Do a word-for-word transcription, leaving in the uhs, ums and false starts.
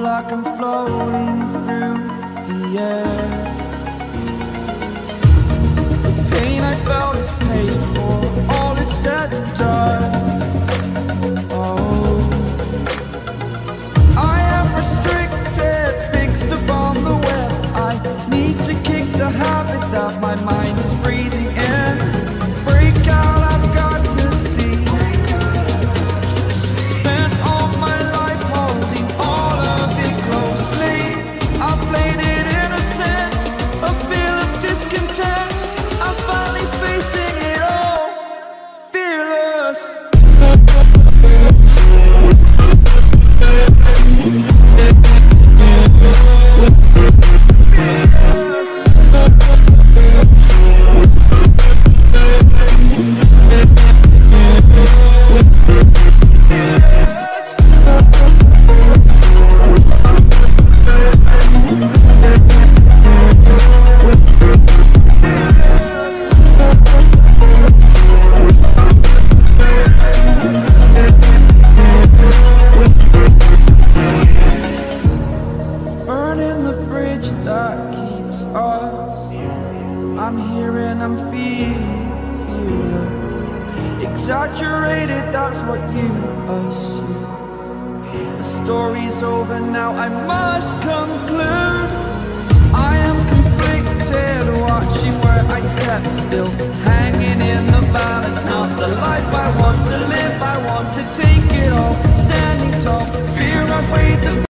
like I'm floating through the air. The pain I felt is paid for, all is said and done. Oh, I am restricted, fixed upon the web. I need to kick the habit that my mind is breathing in. Break out, I've got to see. Spent all my life holding all of it closely. I played it innocent, a feel of discontent. I'm finally facing it all, fearless. That keeps us. I'm here and I'm feeling fearless. Exaggerated, that's what you assume. The story's over now, I must conclude. I am conflicted, watching where I step still, hanging in the balance. Not the life I want to live, I want to take it all. Standing tall, fear I weighed the